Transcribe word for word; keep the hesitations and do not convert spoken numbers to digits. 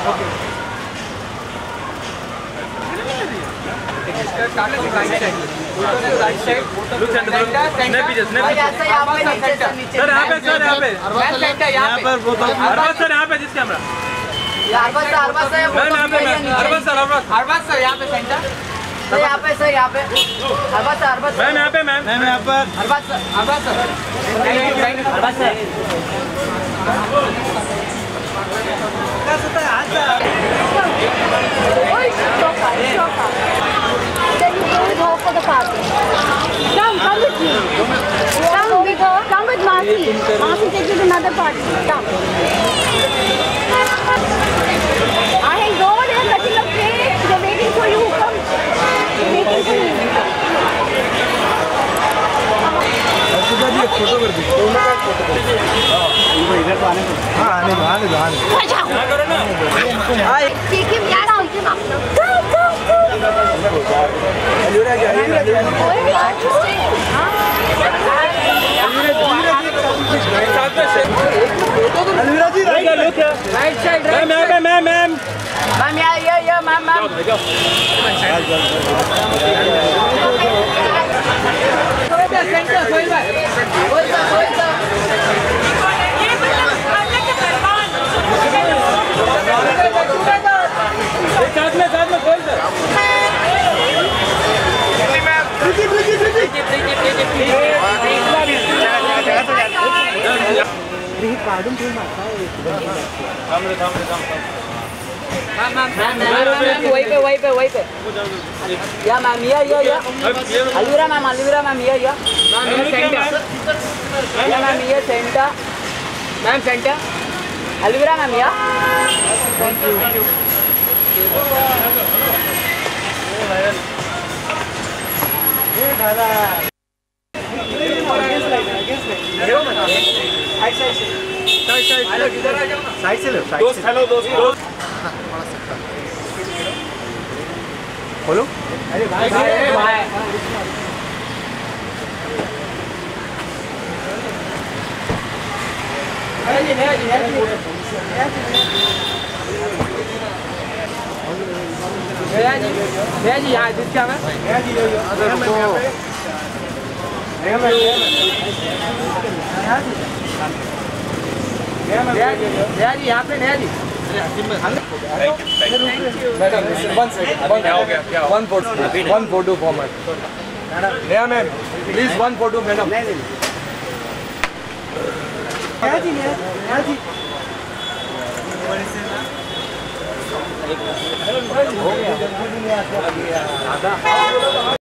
Sir यहाँ पे sir यहाँ पे यहाँ पर वो अरबाज सर यहाँ पे जिस camera Arbaaz sir Arbaaz sir Arbaaz sir Arbaaz sir यहाँ पे सेंटर सर यहाँ पे सर यहाँ पे अरबाज सर अरबाज मैम यहाँ पे मैम मैम यहाँ पर Arbaaz sir Arbaaz sir Arbaaz sir Then you go with her for the party. Come, come with me. Come with her. Come with Masi. Masi take you to another party. Come. I go over there cutting a cake. They're waiting for you. Come. They're waiting for you. Photo कर दी इधर तो आने हाँ आने दो आने दो आने दो करो ना Take him down. Come, come, come. Alvira ji Alvira ji Alvira ji right side ma'am ma'am ma'am ma'am ma'am यहाँ ये ये मैम मैम सेंटर सोहेल भाई सोहेल सर सोहेल सर साथ में साथ में सोहेल सर प्रीति प्रीति प्रीति प्रीति प्रीति प्रीति कार्डून क्यों मारता है थाम रे थाम रे थाम मैम मैम मैम वहीं पे वहीं पे वहीं पे या मैम या या या अलविरा मैम अलविरा मैम या या मैम सेंटर या मैम ये centre ma'am centre Alvira ma'am या थैंक यू ये खाना side side side side hello किधर आ जाओ ना साइड से लो दोस्त हेलो दोस्त दोस्त बोलो अरे भाई भाई अरे जी नया जी नया जी नया जी नया जी यहाँ जिस क्या मैं नया जी अगर रुको नया मैं नया जी नया जी यहाँ पे नया जी मैडम वन सेकंड क्या हो गया क्या one photo one photo format नया ma'am please one photo madam नया जी नया जी हो गया